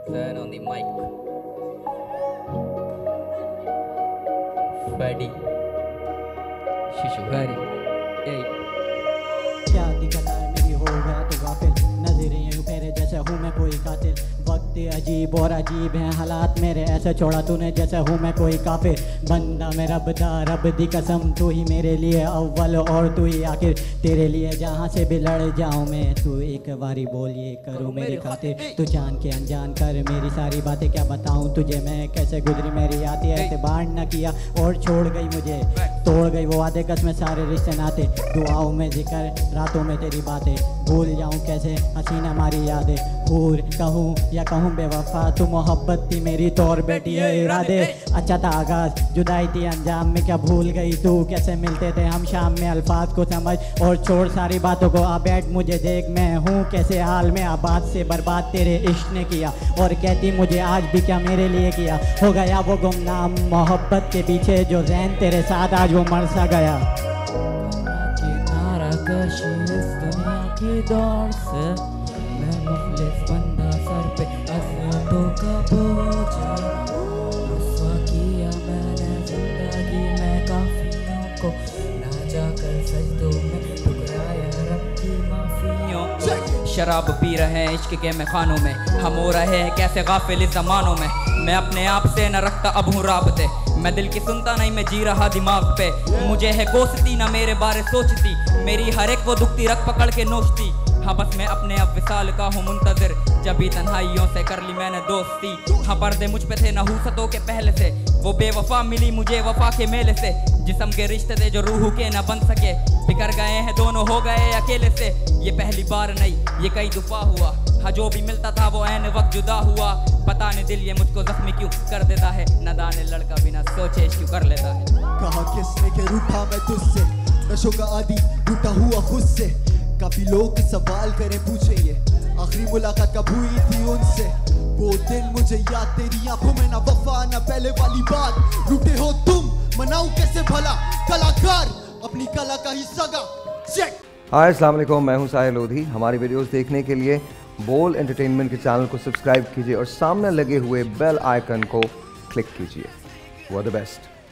Turn on the mic. Freddy. Shishuhari. Hey. क्या दिक्कत है मेरी हो गया तो गाफिल नजरें यूं फेरे जैसे हूँ मैं कोई कातिल वक्त अजीब और अजीब हैं हालात मेरे ऐसे छोड़ा तूने जैसे हूँ मैं कोई काफिर बंदा मैं रब दा रब दी कसम तू ही मेरे लिए अव्वल और तू ही आखिर तेरे लिए जहाँ से भी लड़ जाऊँ मैं तू एक बारी बोल ये करूँ मेरी खातिर तू जान के अनजान कर मेरी सारी बातें क्या बताऊँ तुझे मैं कैसे गुजरी मेरी यादें एतबार न किया और छोड़ गई मुझे तोड़ गई वो वादे कसमें सारे रिश्ते नाते दुआओं में जिक्र रातों में तेरी बातें भूल जाऊं कैसे हसीना हमारी यादें हूर कहूँ या कहूँ बेवफा तू मोहब्बत थी मेरी तो और बेटी है इरादे अच्छा था आगाज जुदाई थी अंजाम में क्या भूल गई तू कैसे मिलते थे हम शाम में अल्फाज को समझ और छोड़ सारी बातों को आ बैठ मुझे देख मैं हूँ कैसे हाल में आबाद से बर्बाद तेरे इश्क ने किया और कहती मुझे आज भी क्या मेरे लिए किया हो गया वो गुमनाम मोहब्बत के पीछे जो जैन तेरे साथ आज वो मर सा गया इस दुनिया की दौड़ से मैं मुखलिस बंदा सर पे अज़मतों का बोझ रुस्वा किया मैंने जिंदगी में काफियों को ना जाकर सजदों में ठुकराया रब की माफियों शराब पी रहे हैं इश्क के मैखानों में हम हो रहे हैं कैसे गाफिल इस ज़मानों में मैं अपने आप से न रखता अब हूँ राबते मैं दिल की सुनता नहीं मैं जी रहा दिमाग पे मुझे है कोसती ना मेरे बारे सोचती मेरी हर एक वो दुखती रख पकड़ के नोचती हाँ बस मैं अपने अब विसाल का हूँ मुंतज़िर जब भी तन्हाइयों से कर ली मैंने दोस्ती हाँ पर्दे मुझ पे थे नहूसतों के पहले से वो बेवफा मिली मुझे वफा के मेले से जिस्म के रिश्ते थे जो रूह के ना बन सके बिखर गए हैं दोनों हो गए अकेले से ये पहली बार नहीं ये कई दफा हुआ हाँ जो भी मिलता था वो ऐन वक्त जुदा हुआ पता नहीं दिल ये मुझको जख्मी क्यों कर देता है नादान लड़का बिना सोचे क्यों कर लेता है कहा किसने के रूठा मैं तुझसे नशों का आदि टूटा हुआ खुद से काफी लोग सवाल करें पूछे ये आखिरी मुलाकात कब हुई थी उनसे वो दिन मुझे याद तेरी आंखों में ना वफा ना पहले वाली बात रूठे हो तुम मनाऊं कैसे भला कलाकार अपनी कला का ही सगा चेक। हाय अस्सलाम वालेकुम मैं हूं साहिल लोधी हमारी वीडियोस देखने के लिए बोल एंटरटेनमेंट के चैनल को सब्सक्राइब कीजिए और सामने लगे हुए बेल आइकन को क्लिक कीजिए। वो द बेस्ट।